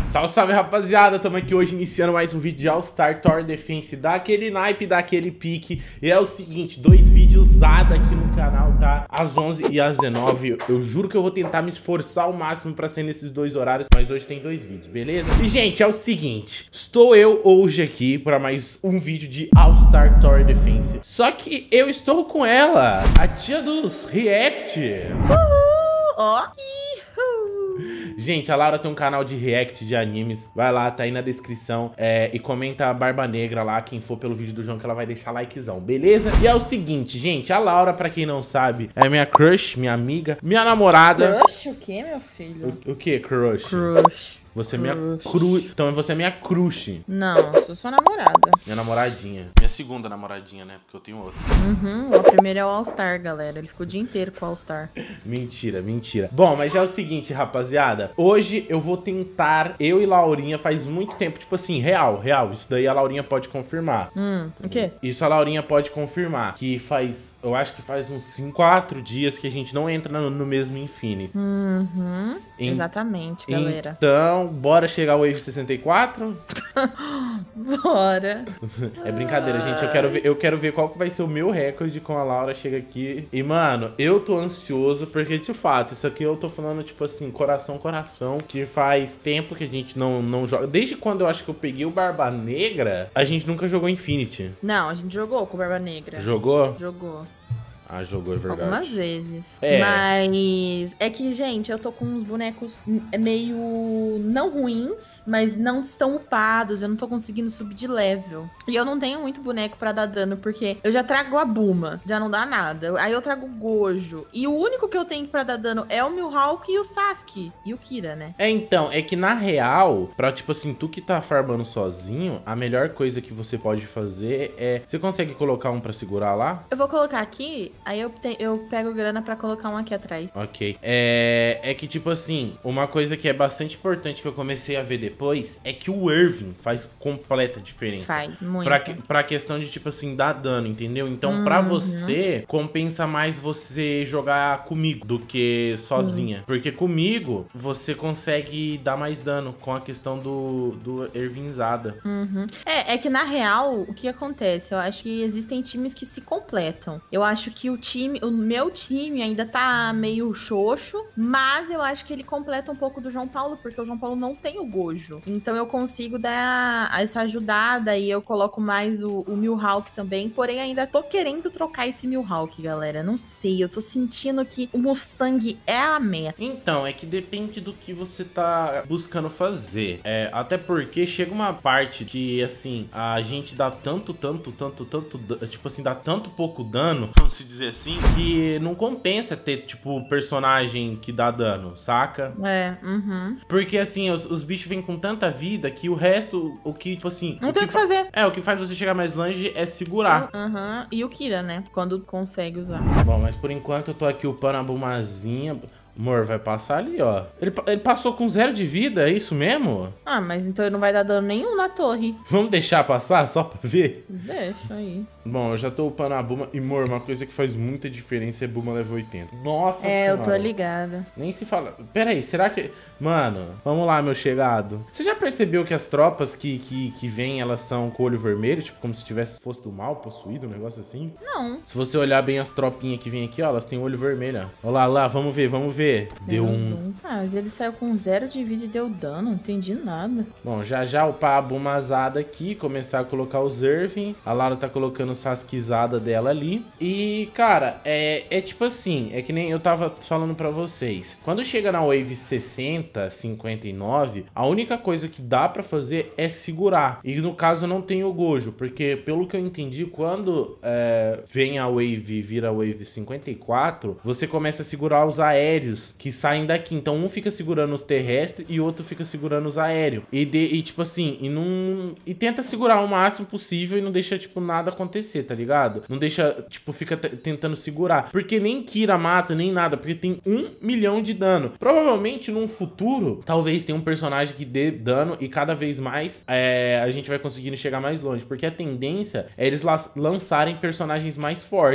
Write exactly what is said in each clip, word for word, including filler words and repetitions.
Salve, salve, rapaziada, estamos aqui hoje iniciando mais um vídeo de All Star Tower Defense, daquele naipe, daquele pique. E é o seguinte, dois vídeos aqui no canal, tá? Às onze e às dezenove. Eu juro que eu vou tentar me esforçar ao máximo pra ser nesses dois horários, mas hoje tem dois vídeos, beleza? E, gente, é o seguinte, estou eu hoje aqui pra mais um vídeo de All Star Tower Defense. Só que eu estou com ela, a tia dos React. Uhul! Ó! Gente, a Laura tem um canal de react de animes. Vai lá, tá aí na descrição. É, e comenta a Barba Negra lá, quem for pelo vídeo do João, que ela vai deixar likezão, beleza? E é o seguinte, gente, a Laura, pra quem não sabe, é minha crush, minha amiga, minha namorada. Crush o quê, meu filho? O, o que, crush? Crush. Você é minha cru... Então você é minha crush. Não, sou sua namorada. Minha namoradinha. Minha segunda namoradinha, né? Porque eu tenho outra. Uhum, o primeiro é o All Star, galera. Ele ficou o dia inteiro com o All Star. Mentira, mentira. Bom, mas é o seguinte, rapaziada. Hoje eu vou tentar, eu e Laurinha, faz muito tempo, tipo assim, real, real. Isso daí a Laurinha pode confirmar. Hum, o quê? Isso a Laurinha pode confirmar. Que faz, eu acho que faz uns cinco, quatro dias que a gente não entra no, no mesmo Infinity. Uhum, em... exatamente, galera. Então, bora chegar ao Wave sessenta e quatro? Bora. É brincadeira, gente. Eu quero ver, eu quero ver qual que vai ser o meu recorde com a Laura chega aqui. E, mano, eu tô ansioso porque, de fato, isso aqui eu tô falando, tipo assim, coração, coração, que faz tempo que a gente não, não joga. Desde quando eu acho que eu peguei o Barba Negra, a gente nunca jogou Infinity. Não, a gente jogou com o Barba Negra. Jogou? Jogou. Ah, jogou, é verdade. Algumas vezes. É. Mas é que, gente, eu tô com uns bonecos meio não ruins, mas não estão upados. Eu não tô conseguindo subir de level. E eu não tenho muito boneco pra dar dano, porque eu já trago a Buma, já não dá nada. Aí eu trago o Gojo. E o único que eu tenho pra dar dano é o Mihawk e o Sasuke. E o Kira, né? É, então, é que na real, pra, tipo assim, tu que tá farmando sozinho, a melhor coisa que você pode fazer é... Você consegue colocar um pra segurar lá? Eu vou colocar aqui... Aí eu, te, eu pego grana pra colocar um aqui atrás. Ok. É, é que, tipo assim, uma coisa que é bastante importante que eu comecei a ver depois é que o Irving faz completa diferença. Faz, muito. Pra, pra questão de, tipo assim, dar dano, entendeu? Então, uhum. pra você, compensa mais você jogar comigo do que sozinha. Uhum. Porque comigo, você consegue dar mais dano com a questão do, do Irvingzada. Uhum. É, é que, na real, o que acontece? Eu acho que existem times que se completam. Eu acho que o time, o meu time ainda tá meio xoxo, mas eu acho que ele completa um pouco do João Paulo, porque o João Paulo não tem o Gojo. Então eu consigo dar essa ajudada e eu coloco mais o, o Mihawk também, porém ainda tô querendo trocar esse Mihawk, galera. Não sei, eu tô sentindo que o Mustang é a meta. Então, é que depende do que você tá buscando fazer. É, até porque chega uma parte que, assim, a gente dá tanto, tanto, tanto, tanto, tipo assim, dá tanto pouco dano, vamos se dizer assim, que não compensa ter, tipo, personagem que dá dano, saca? É, uhum. Porque, assim, os, os bichos vêm com tanta vida que o resto, o que, tipo assim... Não tem o que fazer. É, o que faz você chegar mais longe é segurar. Uhum. E o Kira, né? Quando consegue usar. Bom, mas por enquanto eu tô aqui upando a Bumazinha... Amor, vai passar ali, ó. Ele, ele passou com zero de vida, é isso mesmo? Ah, mas então ele não vai dar dano nenhum na torre. Vamos deixar passar só pra ver? Deixa aí. Bom, eu já tô upando a Buma. E, amor, uma coisa que faz muita diferença é Buma level oitenta. Nossa É, senhora. eu tô ligada. Nem se fala... Pera aí, será que... Mano, vamos lá, meu chegado. Você já percebeu que as tropas que, que, que vêm, elas são com o olho vermelho? Tipo, como se tivesse fosse do mal, possuído, um negócio assim? Não. Se você olhar bem as tropinhas que vêm aqui, ó, elas têm olho vermelho, ó. Olha lá, lá, vamos ver, vamos ver. Deu um... um... Ah, mas ele saiu com zero de vida e deu dano, não entendi nada. Bom, já já upar a Bumazada aqui, começar a colocar os Irving. A Lara tá colocando o Sasukezada dela ali. E, cara, é, é tipo assim, é que nem eu tava falando pra vocês. Quando chega na Wave sessenta, cinquenta e nove, a única coisa que dá pra fazer é segurar. E no caso não tem o Gojo, porque pelo que eu entendi, quando é, vem a Wave e vira a Wave cinquenta e quatro, você começa a segurar os aéreos que saem daqui. Então um fica segurando os terrestres e outro fica segurando os aéreos. E, de, e tipo assim, e não... E tenta segurar o máximo possível e não deixa, tipo, nada acontecer, tá ligado? Não deixa, tipo, fica tentando segurar. Porque nem Kira mata, nem nada, porque tem um milhão de dano. Provavelmente, num futuro, talvez tenha um personagem que dê dano e cada vez mais é, a gente vai conseguindo chegar mais longe. Porque a tendência é eles lançarem personagens mais fortes.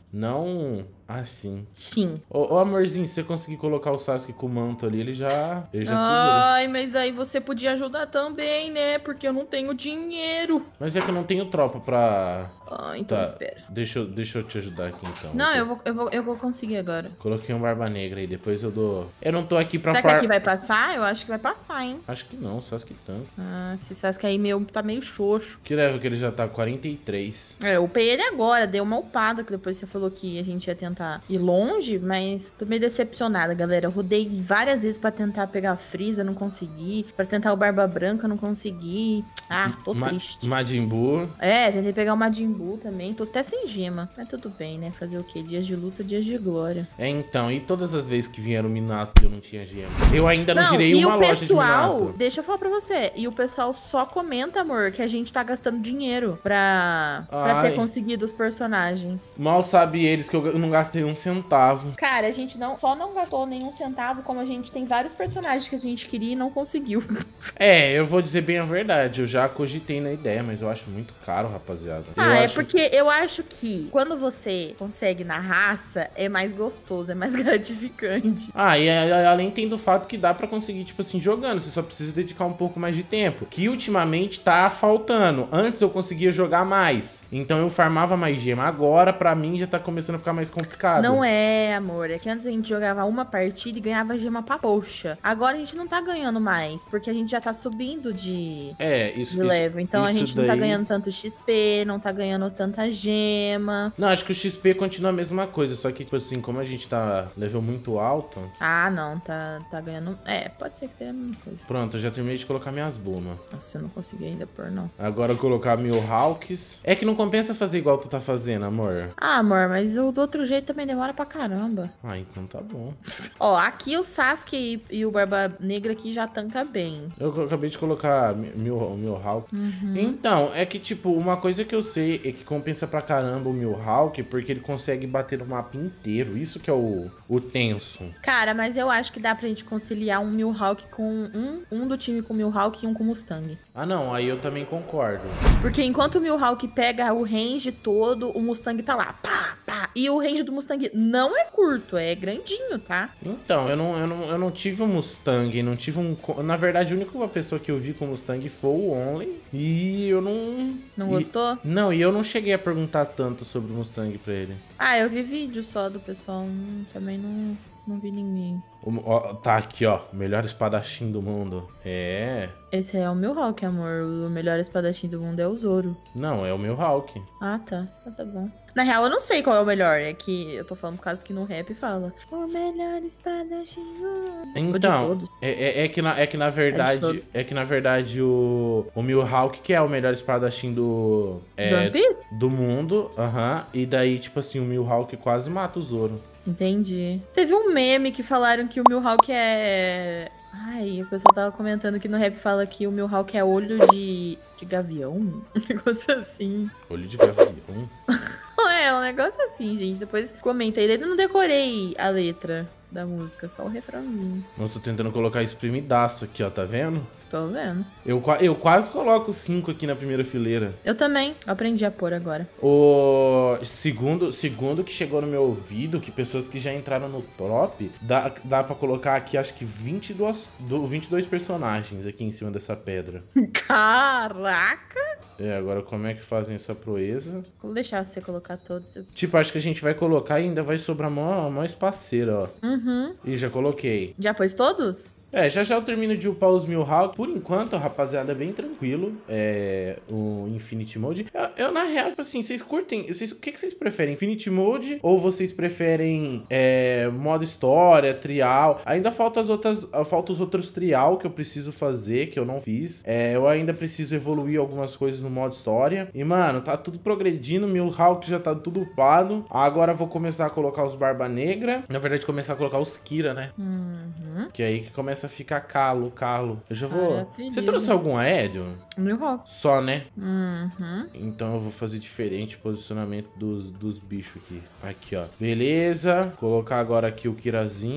Não assim. Sim. Ô, ô amorzinho, se você conseguir colocar o Sasuke com o manto ali, ele já, ele já segura. Ai, mas aí você podia ajudar também, né? Porque eu não tenho dinheiro. Mas é que eu não tenho tropa pra... Ah, então Tá, espera. deixa eu, deixa eu te ajudar aqui então. Não, eu vou, eu, vou, eu vou conseguir agora. Coloquei um Barba Negra aí, depois eu dou... Eu não tô aqui pra Será que far... aqui vai passar? Eu acho que vai passar, hein? Acho que não, Sasuke tanto. Ah, esse Sasuke aí meu, tá meio xoxo. Que leva que ele já tá com quarenta e três. É, eu upei ele agora, dei uma upada, que depois você falou que a gente ia tentar ir longe, mas tô meio decepcionada, galera. Eu rodei várias vezes pra tentar pegar a Frieza, não consegui. Pra tentar o Barba Branca, não consegui. Ah, tô Ma triste. Majin Buu. É, tentei pegar o Majin Buu também. Tô até sem gema. Mas tudo bem, né? Fazer o quê? Dias de luta, dias de glória. É, então, e todas as vezes que vieram o Minato eu não tinha gema. Eu ainda não, Não, girei e uma o loja de pessoal, Minato. deixa eu falar pra você, e o pessoal só comenta, amor, que a gente tá gastando dinheiro pra, pra Ai. ter conseguido os personagens. Mal sabe eles que eu não gastei um centavo. Cara, a gente não, só não gastou nenhum centavo, como a gente tem vários personagens que a gente queria e não conseguiu. É, eu vou dizer bem a verdade, eu já cogitei na ideia, mas eu acho muito caro, rapaziada. Eu Ah, é acho... porque eu acho que quando você consegue na raça, é mais gostoso, é mais gratificante. Ah, e a- a- além tem do fato que dá pra conseguir, tipo assim, jogando. Você só precisa dedicar um pouco mais de tempo. Que ultimamente tá faltando. Antes eu conseguia jogar mais. Então eu farmava mais gema. Agora, pra mim, já tá começando a ficar mais complicado. Não é, amor. É que antes a gente jogava uma partida e ganhava gema pra poxa. Agora a gente não tá ganhando mais, porque a gente já tá subindo de, É, isso... de isso level. Então a isso gente não tá daí- ganhando tanto X P, não tá ganhando tanta gema. Não, acho que o X P continua a mesma coisa. Só que, tipo assim, como a gente tá level muito alto... Ah, não, tá, tá ganhando... É, pode ser que tenha a mesma coisa. Pronto, eu já terminei de colocar minhas bumas. Nossa, eu não consegui ainda pôr, não. Agora eu colocar mil Hawks. É que não compensa fazer igual tu tá fazendo, amor. Ah, amor, mas o do outro jeito também demora pra caramba. Ah, então tá bom. Ó, aqui o Sasuke e, e o Barba Negra aqui já tanca bem. Eu co- acabei de colocar mi- mil, mil Hawk. Então, é que, tipo, uma coisa que eu sei é que compensa pra caramba o mil Hawk, porque ele consegue bater o mapa inteiro. Isso que é o, o tenso. Cara, mas eu acho que dá pra gente conciliar um Mihawk com um, um do time com Mihawk e um com Mustang. Ah, não, aí eu também concordo. Porque enquanto o Mihawk pega o range todo, o Mustang tá lá, pá, pá. E o range do Mustang não é curto, é grandinho, tá? Então, eu não, eu não, eu não tive um Mustang, não tive um... co- Na verdade, a única pessoa que eu vi com Mustang foi o Only. E eu não... Não e- gostou? Não, e eu não cheguei a perguntar tanto sobre o Mustang pra ele. Ah, eu vi vídeo só do pessoal, hum, também não, não vi ninguém. O- ó, tá aqui, ó. Melhor espadachim do mundo. É... Esse é o Mihawk, amor. O melhor espadachim do mundo é o Zoro. Não, é o meu Hawk. Ah, tá. Ah, tá bom. Na real, eu não sei qual é o melhor. É que eu tô falando por causa que no rap fala o melhor espadachim do mundo. O de Então, todos. é, é, é que na, é que na verdade, todos. é que na verdade o, o Mihawk que é o melhor espadachim do, De é, One Piece? do mundo, aham, e daí, tipo assim, o Mihawk quase mata o Zoro. Entendi. Teve um meme que falaram que o Mihawk é... Ai, o pessoal tava comentando que no rap fala que o Mihawk é olho de, de gavião. Um negócio assim. Olho de gavião. É, um negócio assim, gente. Depois comenta aí. Eu não decorei a letra da música, só o refrãozinho. Nossa, tô tentando colocar espremidaço aqui, ó, tá vendo? Tô vendo. Eu, qua- eu quase coloco cinco aqui na primeira fileira. Eu também. Aprendi a pôr agora. O segundo, segundo que chegou no meu ouvido, que pessoas que já entraram no top, dá, dá pra colocar aqui, acho que vinte e dois, do- vinte e dois personagens aqui em cima dessa pedra. Caraca! É, agora como é que fazem essa proeza? Vou deixar você colocar todos. Tipo, acho que a gente vai colocar e ainda vai sobrar mó, mó espaceira, ó. Uhum. E já coloquei. Já pôs todos? É, já já eu termino de upar os mil Hawk. Por enquanto, rapaziada, é bem tranquilo. É, o Infinity Mode. Eu, eu, na real, tipo assim, vocês curtem... Vocês, o que, que vocês preferem? Infinity Mode? Ou vocês preferem é, modo história, trial? Ainda falta as outras... Falta os outros trial que eu preciso fazer, que eu não fiz. É, eu ainda preciso evoluir algumas coisas no modo história. E, mano, tá tudo progredindo. Mil Hawk já tá tudo upado. Agora eu vou começar a colocar os Barba Negra. Na verdade, começar a colocar os Kira, né? Uhum. Que é aí que começa a ficar calo, calo. Eu já vou... Maravilha. Você trouxe algum aéreo? Mihawk. Só, né? Uhum. Então eu vou fazer diferente o posicionamento dos, dos bichos aqui. Aqui, ó. Beleza. Colocar agora aqui o Kirazinho.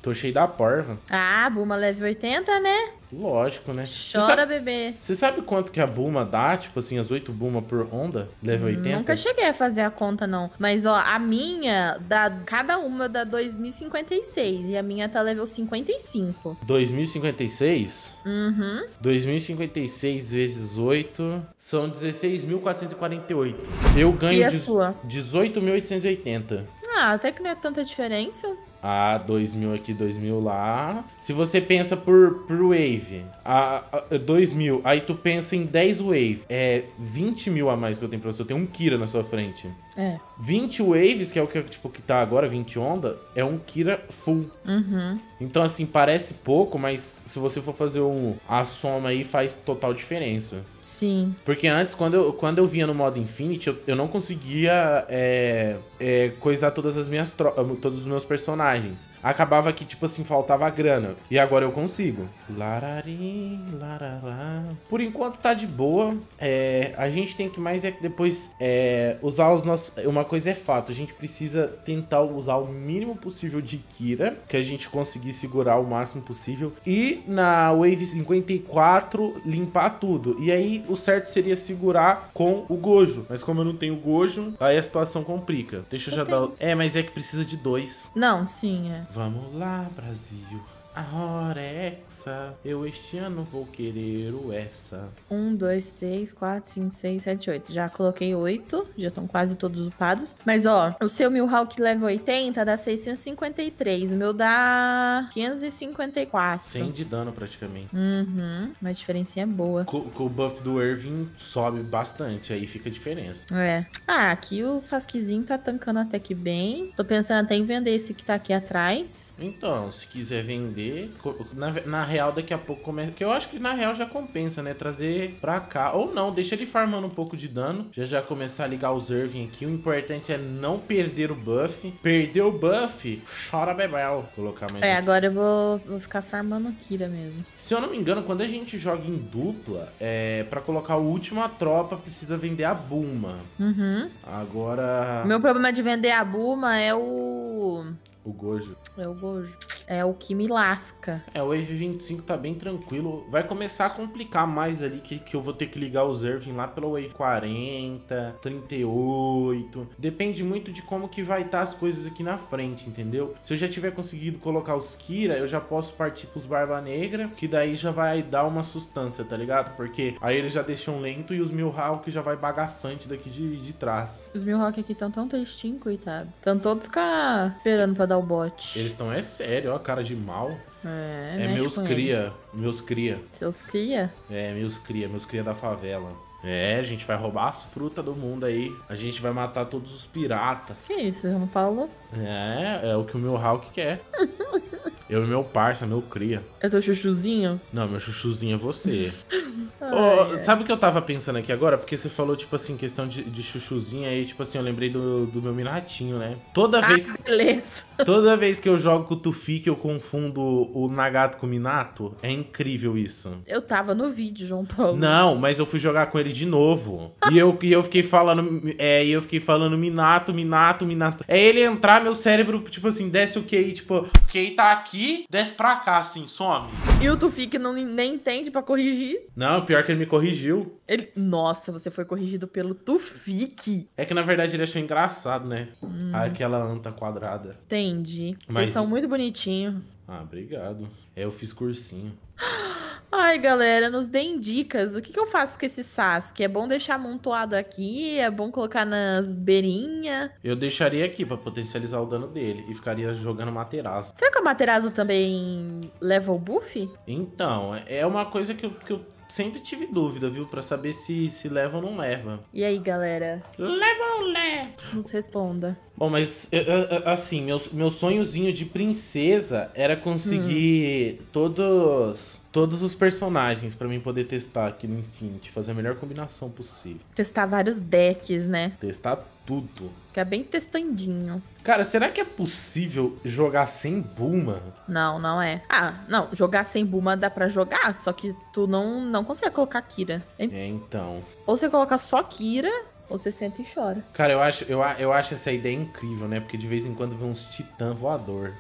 Tô cheio da porva. Ah, Bulma level oitenta, né? Lógico, né? Chora, sabe, bebê. Você sabe quanto que a Bulma dá? Tipo assim, as oito Bulma por ronda? Level oitenta? Nunca cheguei a fazer a conta, não. Mas, ó, a minha, dá, cada uma dá dois mil e cinquenta e seis. E a minha tá level cinquenta e cinco. dois mil e cinquenta e seis? Uhum. dois mil e cinquenta e seis vezes oito são dezesseis mil quatrocentos e quarenta e oito. Eu ganho E a sua? dezoito mil oitocentos e oitenta. Ah, até que não é tanta diferença. Ah, dois mil aqui, dois mil lá. Se você pensa por, por wave, a, a, dois mil, aí tu pensa em dez wave. É vinte mil a mais que eu tenho pra você. Eu tenho um Kira na sua frente. É. vinte waves, que é o que, tipo, que tá agora, vinte onda, é um Kira full. Uhum. Então, assim, parece pouco, mas se você for fazer um, a soma aí, faz total diferença. Sim. Porque antes, quando eu, quando eu vinha no modo Infinity, eu, eu não conseguia é, é, coisar todas as minhas tro todos os meus personagens. Acabava que, tipo assim, faltava grana. E agora eu consigo. Larari, larará. Por enquanto tá de boa. É, a gente tem que mais é que depois é, usar os nossos... Uma coisa é fato, a gente precisa tentar usar o mínimo possível de Kira, que a gente conseguir segurar o máximo possível. E na Wave cinquenta e quatro, limpar tudo. E aí, o certo seria segurar com o Gojo. Mas como eu não tenho Gojo, aí a situação complica. Deixa eu, eu já tenho. dar... É, mas é que precisa de dois. Não, sim, é. Vamos lá, Brasil. A hora é essa, eu este ano vou querer o essa. Um, dois, três, quatro, cinco, seis, sete, oito. Já coloquei oito, já estão quase todos upados. Mas, ó, o seu Mihawk level oitenta dá seiscentos e cinquenta e três. O meu dá quinhentos e cinquenta e quatro. cem de dano, praticamente. Uhum, uma diferencinha boa. Com, com o buff do Irving sobe bastante, aí fica a diferença. É. Ah, aqui o Sasukezinho tá tancando até que bem. Tô pensando até em vender esse que tá aqui atrás. Então, se quiser vender... Na, na real, daqui a pouco começa... Que eu acho que na real já compensa, né? Trazer pra cá. Ou não, deixa ele farmando um pouco de dano. Já já começar a ligar os Irving aqui. O importante é não perder o buff. Perder o buff, chora bebel. Vou colocar mais É, aqui. agora eu vou, vou ficar farmando Kira mesmo. Se eu não me engano, quando a gente joga em dupla, é, pra colocar o última tropa, precisa vender a Bulma. Uhum. Agora... O meu problema de vender a Bulma é o... O Gojo. É o Gojo. É o que me lasca. É, o Wave vinte e cinco tá bem tranquilo. Vai começar a complicar mais ali, que, que eu vou ter que ligar os Irving lá pela Wave quarenta, trinta e oito. Depende muito de como que vai estar as coisas aqui na frente, entendeu? Se eu já tiver conseguido colocar os Kira, eu já posso partir pros Barba Negra, que daí já vai dar uma sustância, tá ligado? Porque aí eles já deixam lento e os Mihawk já vai bagaçante daqui de, de trás. Os Mihawk aqui estão tão tristinhos, coitados. Estão todos cá esperando pra dar o bote. Eles estão, é sério, ó, cara de mal. É, É mexe meus com cria, eles. meus cria. Seus cria? É, meus cria, meus cria da favela. É, a gente vai roubar as frutas do mundo aí. A gente vai matar todos os piratas. Que isso, João Paulo? É, é o que o meu Hulk quer. Eu e meu parça, meu cria. É teu chuchuzinho? Não, meu chuchuzinho é você. Ai, Ô, ai. sabe o que eu tava pensando aqui agora? Porque você falou, tipo assim, questão de, de chuchuzinho. Aí, tipo assim, eu lembrei do, do meu Minatinho, né? Toda vez, Ah, beleza. toda vez que eu jogo com o Tufi, que eu confundo o Nagato com o Minato, é incrível isso. Eu tava no vídeo, João Paulo. Não, mas eu fui jogar com ele de novo. E eu, e eu fiquei falando, é, e eu fiquei falando Minato, Minato, Minato. É ele entrar, meu cérebro, tipo assim, desce o Q I, tipo, o Q I tá aqui, desce pra cá, assim, some. E o Tufi que não nem entende pra corrigir. Não, pior que ele me corrigiu. Ele... Nossa, você foi corrigido pelo Tufik. É que na verdade ele achou engraçado, né? Hum. Aquela anta quadrada. Entendi. Vocês Mas- são muito bonitinhos. Ah, obrigado. É, eu fiz cursinho. Ai, galera, nos deem dicas. O que, que eu faço com esse Sasuke? É bom deixar amontoado aqui? É bom colocar nas beirinhas? Eu deixaria aqui pra potencializar o dano dele e ficaria jogando Materazo. Será que o Materazo também leva o buff? Então, é uma coisa que eu, que eu sempre tive dúvida, viu? Pra saber se, se leva ou não leva. E aí, galera? Leva ou não leva? Nos responda. Bom, mas eu- eu- assim, meu, meu sonhozinho de princesa era conseguir todos, todos os personagens pra mim poder testar aqui no Infinity, fazer a melhor combinação possível. Testar vários decks, né? Testar tudo. Ficar bem testandinho. Cara, será que é possível jogar sem Bulma? Não, não é. Ah, não. Jogar sem Bulma dá pra jogar, só que tu não, não consegue colocar Kira. É- É, então. Ou você coloca só Kira, Ou você senta e chora. Cara, eu acho, eu, a- eu acho essa ideia incrível, né? Porque de vez em quando vê uns titã voador.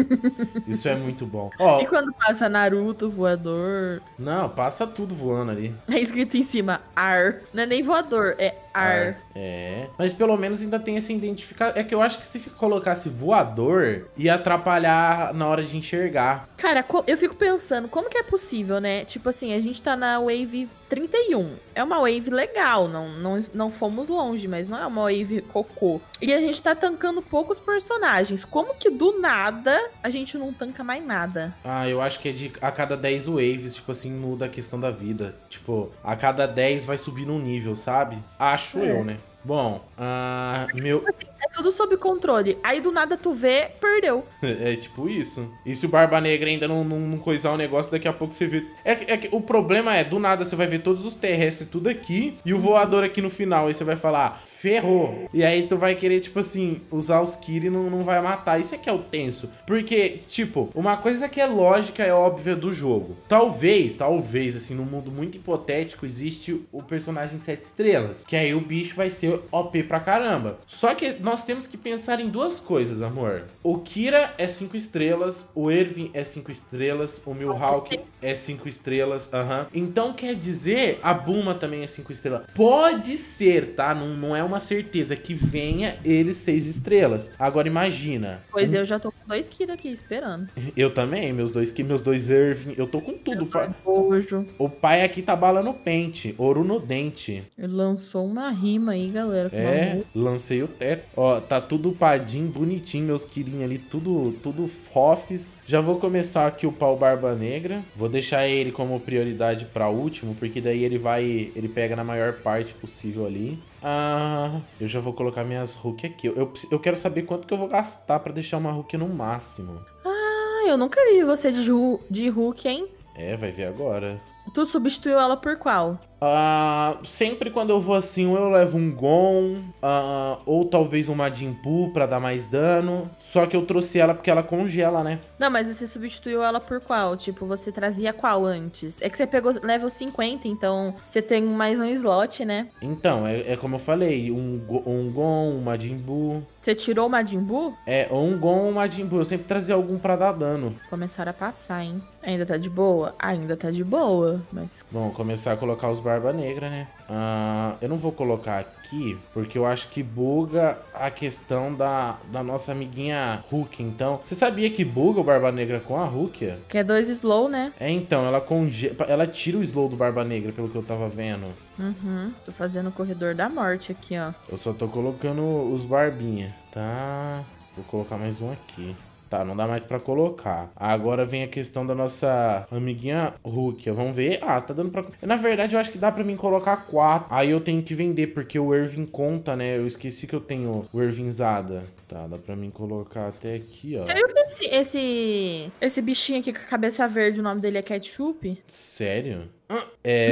Isso é muito bom. Ó, E quando passa Naruto, voador, não, passa tudo voando ali. é escrito em cima, ar. Não é nem voador, é ar. É. Mas pelo menos ainda tem essa identificação. É que eu acho que se colocasse voador, ia atrapalhar na hora de enxergar. Cara, co- eu fico pensando, como que é possível, né? Tipo assim, a gente tá na Wave trinta e um. É uma Wave legal, não, não, não fomos longe, mas não é uma Wave cocô. E a gente tá tancando poucos personagens. Como que do nada a gente não tanca mais nada? Ah, eu acho que é de a cada dez waves, tipo assim, muda a questão da vida. Tipo, a cada dez vai subir um nível, sabe? Acho É. eu, né? Bom, ah, meu. É tudo sob controle. Aí do nada tu vê, perdeu. É tipo isso. E se o Barba Negra ainda não, não, não coisar o negócio, daqui a pouco você vê. É, que- é que o problema é, do nada você vai ver todos os terrestres tudo aqui e o voador aqui no final. Aí você vai falar, ferrou. E aí tu vai querer, tipo assim, usar os Kiri e não, não vai matar. Isso é que é o tenso. Porque, tipo, uma coisa que é lógica, é óbvia do jogo. Talvez, talvez, assim, num mundo muito hipotético, existe o personagem sete estrelas. Que aí o bicho vai ser O P pra caramba. Só que nós temos que pensar em duas coisas, amor. O Kira é cinco estrelas, o Erwin é cinco estrelas, o Mihawk é cinco estrelas, aham. Então quer dizer, a Bulma também é cinco estrelas. Pode ser, tá? Não, não é uma certeza que venha eles seis estrelas. Agora imagina. Pois um- eu já tô com dois Kira aqui esperando. Eu também, meus dois Ki- meus dois Erwin, eu tô com tudo. pa- Bojo. O pai aqui tá balando pente, ouro no dente. Ele lançou uma rima aí, galera. Com uma É, música. lancei o teto. Ó, tá tudo padinho, bonitinho, meus quirinhos ali, tudo, tudo fofes. Já vou começar aqui o pau Barba Negra. Vou deixar ele como prioridade pra último, porque daí ele vai, ele pega na maior parte possível ali. Ah, eu já vou colocar minhas Hulk aqui. Eu, eu, eu quero saber quanto que eu vou gastar pra deixar uma Hulk no máximo. Ah, eu nunca vi você de, Hu- de Hulk, hein? É, vai ver agora. Tu substituiu ela por qual? Ah, sempre quando eu vou assim, ou eu levo um Gon, ah, ou talvez um Majin Buu pra dar mais dano. Só que eu trouxe ela porque ela congela, né? Não, mas você substituiu ela por qual? Tipo, você trazia qual antes? É que você pegou level cinquenta, então você tem mais um slot, né? Então, é, é como eu falei, um, Go- um Gon, um Majin Buu. Você tirou o Majin Buu? É, ou um Gon ou um Majin Buu. Eu sempre trazia algum pra dar dano. Começaram a passar, hein? Ainda tá de boa? Ainda tá de boa, mas... Bom, começar a colocar os Barba Negra, né? Ah, eu não vou colocar aqui, porque eu acho que buga a questão da, da nossa amiguinha Hulk. Então, você sabia que buga o Barba Negra com a Hulk? Que é dois slow, né? É, então, ela conge... ela tira o slow do Barba Negra, pelo que eu tava vendo. Uhum. Tô fazendo o corredor da morte aqui, ó. Eu só tô colocando os barbinha, tá? Vou colocar mais um aqui. Tá, não dá mais pra colocar. Agora vem a questão da nossa amiguinha Hulk. Vamos ver. Ah, tá dando pra... Na verdade, eu acho que dá pra mim colocar quatro. Aí eu tenho que vender, porque o Erwin conta, né? Eu esqueci que eu tenho o Erwinzada. Tá, dá pra mim colocar até aqui, ó. Você viu que esse, esse, esse bichinho aqui com a cabeça verde, o nome dele é Ketchup? Sério? Ah,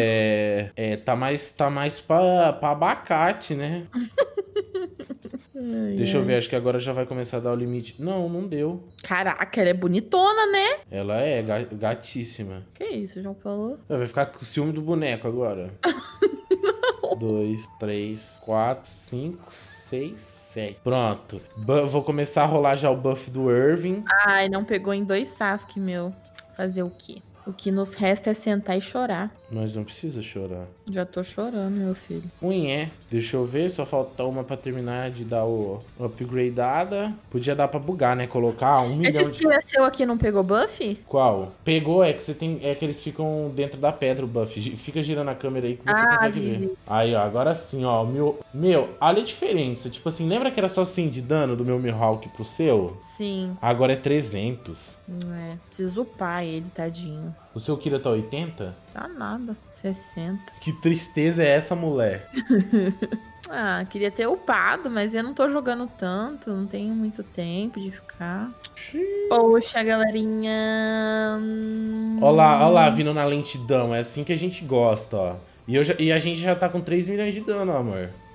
É... É, tá mais, tá mais pra, pra abacate, né? Deixa eu ver, acho que agora já vai começar a dar o limite. Não, não deu. Caraca, ela é bonitona, né? Ela é ga- gatíssima. Que isso, João Paulo? Vai ficar com ciúme do boneco agora. Dois, três, quatro, cinco, seis, sete. Pronto. Bu- vou começar a rolar já o buff do Erwin. Ai, não pegou em dois Sasuke, meu. Fazer o quê? O que nos resta é sentar e chorar. Mas não precisa chorar. Já tô chorando, meu filho. Unhé. Deixa eu ver, só falta uma pra terminar de dar o o upgradeada. Podia dar pra bugar, né? Colocar um Esse milhão de... skill é seu aqui não pegou buff? Qual? Pegou, é que você tem. É que eles ficam dentro da pedra, o buff. Gi- Fica girando a câmera aí que você Ah, consegue vi, ver. vi. Aí, ó, agora sim, ó. Meu, meu, olha a diferença. Tipo assim, lembra que era só cem de dano do meu Mihawk pro seu? Sim. Agora é trezentos. Não é. Preciso upar ele, tadinho. O seu Kira tá oitenta? Tá nada. sessenta. Que tristeza é essa, mulher? Ah, queria ter upado, mas eu não tô jogando tanto. Não tenho muito tempo de ficar. Poxa, galerinha. Hum, Ó lá, ó lá, vindo na lentidão. É assim que a gente gosta, ó. E, eu já- e a gente já tá com três milhões de dano, amor.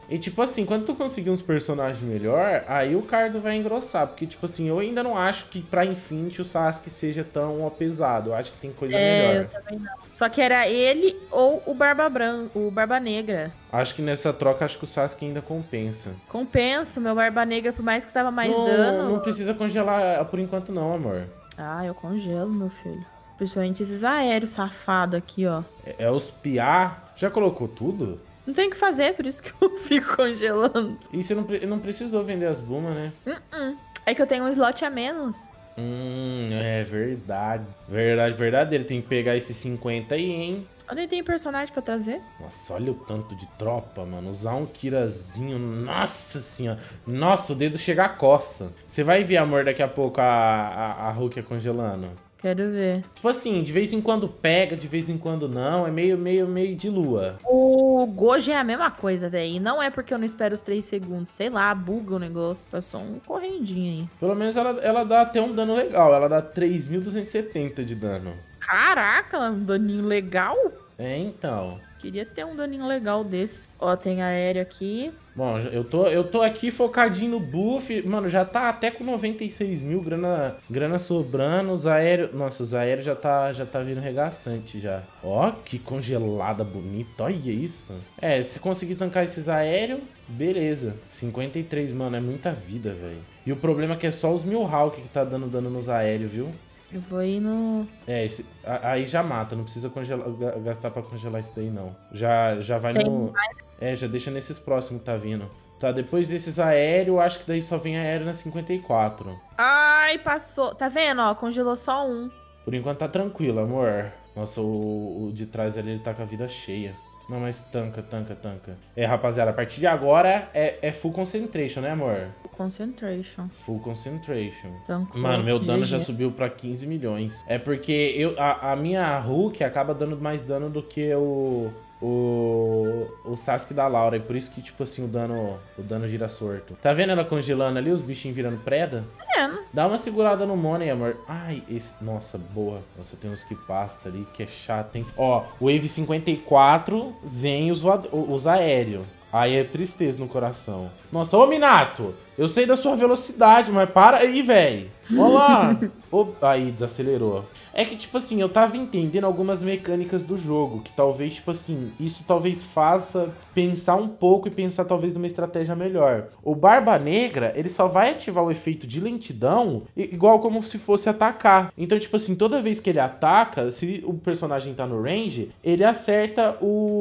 E tipo assim, quando tu conseguir uns personagens melhor, aí o cardo vai engrossar. Porque tipo assim, eu ainda não acho que pra Infinity o Sasuke seja tão pesado. Eu acho que tem coisa É, melhor. eu também não. Só que era ele ou o Barba Branca, o Barba Negra. Acho que nessa troca, acho que o Sasuke ainda compensa. Compensa, o meu Barba Negra, por mais que tava mais não, dano. Não precisa congelar por enquanto não, amor. Ah, eu congelo, meu filho. Principalmente esses aéreos safados aqui, ó. É, é os piá. Já colocou tudo? Não tem o que fazer, por isso que eu fico congelando. E você não, não precisou vender as bumas, né? Uh-uh. É que eu tenho um slot a menos. Hum, é verdade. Verdade, verdadeiro. Tem que pegar esses cinquenta aí, hein? Eu nem tenho personagem pra trazer. Nossa, olha o tanto de tropa, mano. Usar um Kirazinho, nossa senhora. Nossa, o dedo chega a coça. Você vai ver, amor, daqui a pouco a, a, a Rukia congelando. Quero ver. Tipo assim, de vez em quando pega, de vez em quando não. É meio, meio, meio de lua. O Gojo é a mesma coisa, velho. E não é porque eu não espero os três segundos. Sei lá, buga o negócio. Passou um correndinho aí. Pelo menos ela, ela dá até um dano legal. Ela dá três mil duzentos e setenta de dano. Caraca, um daninho legal. É, então. Queria ter um daninho legal desse. Ó, tem aéreo aqui. Bom, eu tô, eu tô aqui focadinho no buff. Mano, já tá até com noventa e seis mil grana, grana sobrando. Os aéreos... Nossa, os aéreos já tá, já tá vindo regaçante já. Ó, que congelada bonita. Olha isso. É, se conseguir tancar esses aéreos, beleza. cinquenta e três, mano, é muita vida, velho. E o problema é que é só os Mihawk que tá dando dano nos aéreos, viu? Eu vou ir no... É, esse, a, aí já mata, não precisa congelar, gastar pra congelar isso daí, não. Já, já vai Tem no... mais? É, já deixa nesses próximos que tá vindo. Tá, depois desses aéreos, acho que daí só vem aéreo na cinquenta e quatro. Ai, passou. Tá vendo, ó? Congelou só um. Por enquanto tá tranquilo, amor. Nossa, o, o de trás ali, ele tá com a vida cheia. Não, mas tanca, tanca, tanca. É, rapaziada, a partir de agora é, é full concentration, né, amor? Concentration. Full concentration. Tancou. Mano, meu dano G G. já subiu pra quinze milhões. É porque eu, a, a minha Hulk acaba dando mais dano do que o... O, o Sasuke da Laura. E por isso que, tipo assim, o dano, o dano gira sorto. Tá vendo ela congelando ali, os bichinhos virando preda? É, Dá uma segurada no Money, amor. Ai, esse... Nossa, boa. Nossa, tem uns que passa ali, que é chato, hein? Ó, Wave cinquenta e quatro vem os, voad... os aéreos. Aí é tristeza no coração. Nossa, ô Minato, eu sei da sua velocidade, mas para aí, velho. Olha lá. Ô, aí, desacelerou. É que, tipo assim, eu tava entendendo algumas mecânicas do jogo, que talvez, tipo assim, isso talvez faça pensar um pouco e pensar talvez numa estratégia melhor. O Barba Negra, ele só vai ativar o efeito de lentidão igual como se fosse atacar. Então, tipo assim, toda vez que ele ataca, se o personagem tá no range, ele acerta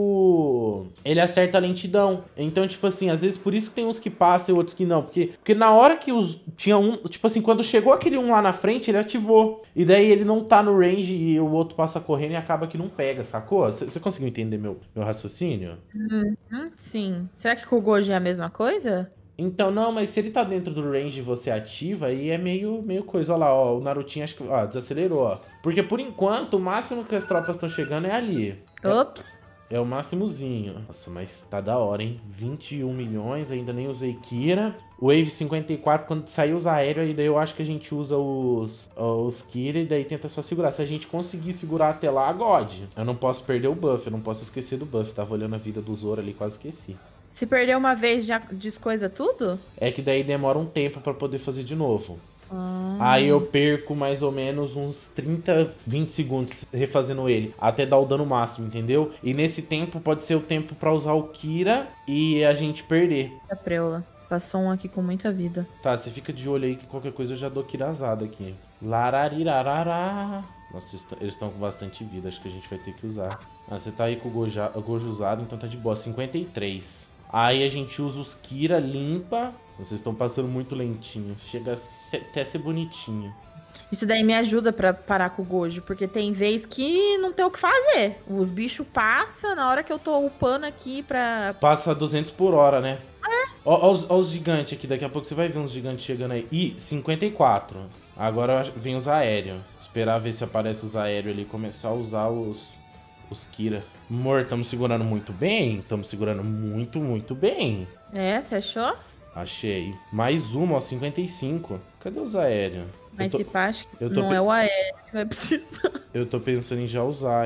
o... Ele acerta a lentidão. Então, tipo assim, às vezes por isso que tem uns que passam e outros que não. Porque, porque na hora que os... Tinha um... Tipo assim, quando chegou aquele um lá na frente, ele ativou. E daí ele não tá no range e o outro passa correndo e acaba que não pega, sacou? Você conseguiu entender meu, meu raciocínio? Uhum, sim. Será que com o Gojo é a mesma coisa? Então, não, mas se ele tá dentro do range e você ativa, aí é meio, meio coisa. Olha lá, ó, o Narutinho acho que ó, desacelerou, ó. Porque por enquanto, o máximo que as tropas estão chegando é ali. Ops. É, é o máximozinho. Nossa, mas tá da hora, hein? vinte e um milhões, ainda nem usei Kira. Wave cinquenta e quatro, quando sair os aéreos, aí daí eu acho que a gente usa os, os Kira e daí tenta só segurar. Se a gente conseguir segurar até lá, God. Eu não posso perder o buff, eu não posso esquecer do buff. Tava olhando a vida do Zoro ali, quase esqueci. Se perder uma vez, já descoisa tudo? É que daí demora um tempo pra poder fazer de novo. Ah. Aí eu perco mais ou menos uns trinta, vinte segundos refazendo ele, até dar o dano máximo, entendeu? E nesse tempo pode ser o tempo pra usar o Kira e a gente perder. A preula. Passou um aqui com muita vida. Tá, você fica de olho aí que qualquer coisa eu já dou Kirazada aqui. Lararirarará. Nossa, eles estão com bastante vida, acho que a gente vai ter que usar. Ah, você tá aí com o Gojo, o Gojo usado, então tá de boa, cinquenta e três. Aí a gente usa os Kira, limpa. Vocês estão passando muito lentinho. Chega a ser, até ser bonitinho. Isso daí me ajuda pra parar com o Gojo, porque tem vez que não tem o que fazer. Os bichos passam na hora que eu tô upando aqui pra... Passa duzentos por hora, né? É. Ó, ó, os, ó os gigantes aqui, daqui a pouco você vai ver uns gigantes chegando aí. Ih, cinquenta e quatro. Agora vem os aéreos. Esperar ver se aparece os aéreos ali e começar a usar os, os Kira. Amor, estamos segurando muito bem. Estamos segurando muito, muito bem. É, você achou? Achei. Mais uma, ó, cinquenta e cinco. Cadê os aéreos? Mas tô, se pá, acho que eu tô não pe... é o aéreo que vai precisar. Eu tô pensando em já usar, hein?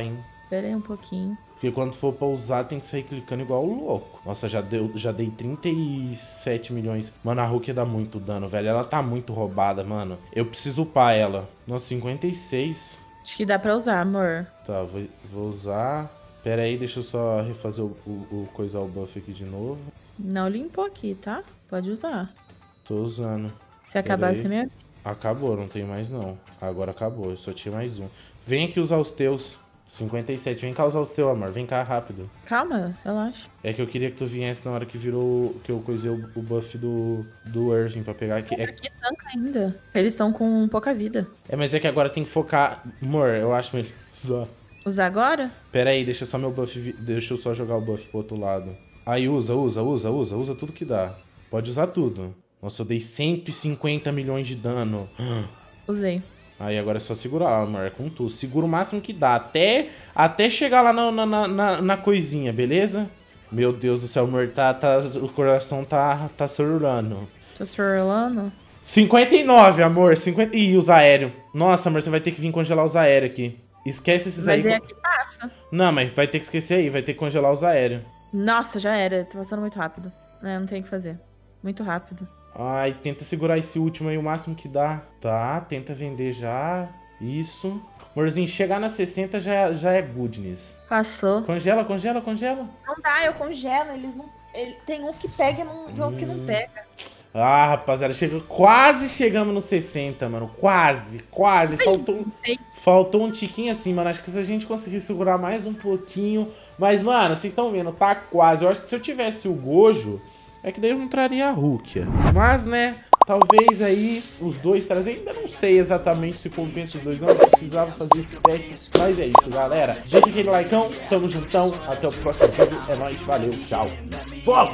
Pera aí um pouquinho. Porque quando for pra usar, tem que sair clicando igual o louco. Nossa, já, deu, já dei trinta e sete milhões. Mano, a Hulk dá muito dano, velho. Ela tá muito roubada, mano. Eu preciso upar ela. Nossa, cinquenta e seis. Acho que dá pra usar, amor. Tá, vou, vou usar. Pera aí, deixa eu só refazer o, o, o coisar o buff aqui de novo. Não limpou aqui, tá? Pode usar. Tô usando. Se acabar, você me... Acabou, não tem mais não. Agora acabou, eu só tinha mais um. Vem aqui usar os teus. cinquenta e sete, vem cá usar os teus, amor. Vem cá rápido. Calma, relaxa. É que eu queria que tu viesse na hora que virou... Que eu coisei o, o buff do, do Irving pra pegar aqui. É... Aqui tanca ainda. Eles estão com pouca vida. É, mas é que agora tem que focar... Amor, eu acho melhor usar. Usar agora? Pera aí, deixa só meu buff... Deixa eu só jogar o buff pro outro lado. Aí usa, usa, usa, usa. Usa tudo que dá. Pode usar tudo. Nossa, eu dei cento e cinquenta milhões de dano. Usei. Aí agora é só segurar, amor, é com tu. Segura o máximo que dá, até, até chegar lá na, na, na, na coisinha, beleza? Meu Deus do céu, amor, tá, tá, o coração tá, tá sururando. Tá surulando? cinquenta e nove, amor, cinquenta... Ih, os aéreos. Nossa, amor, você vai ter que vir congelar os aéreos aqui. Esquece esses aí. Mas é aqui passa. Não, mas vai ter que esquecer aí, vai ter que congelar os aéreos. Nossa, já era, tá passando muito rápido. É, não tem o que fazer. Muito rápido. Ai, tenta segurar esse último aí o máximo que dá. Tá, tenta vender já. Isso. Amorzinho, chegar na sessenta já, já é goodness. Passou. Congela, congela, congela. Não dá, eu congelo, eles não... Ele, tem uns que pegam e tem uns que não pegam. Ah, rapaziada, chega, quase chegamos no sessenta, mano. Quase, quase. Faltou, faltou um tiquinho assim, mano. Acho que se a gente conseguir segurar mais um pouquinho... Mas, mano, vocês estão vendo, tá quase. Eu acho que se eu tivesse o Gojo... É que daí eu não traria a Rukia. Mas, né, talvez aí os dois trazer. Ainda não sei exatamente se compensa os dois. Não precisava fazer esse teste. Mas é isso, galera. Deixa aquele likeão. Tamo juntão. Até o próximo vídeo. É nóis. Valeu. Tchau. Fomos!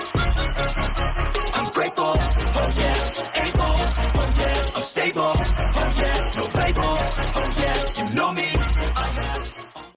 I'm grateful, oh yeah, able, oh yeah, I'm stable.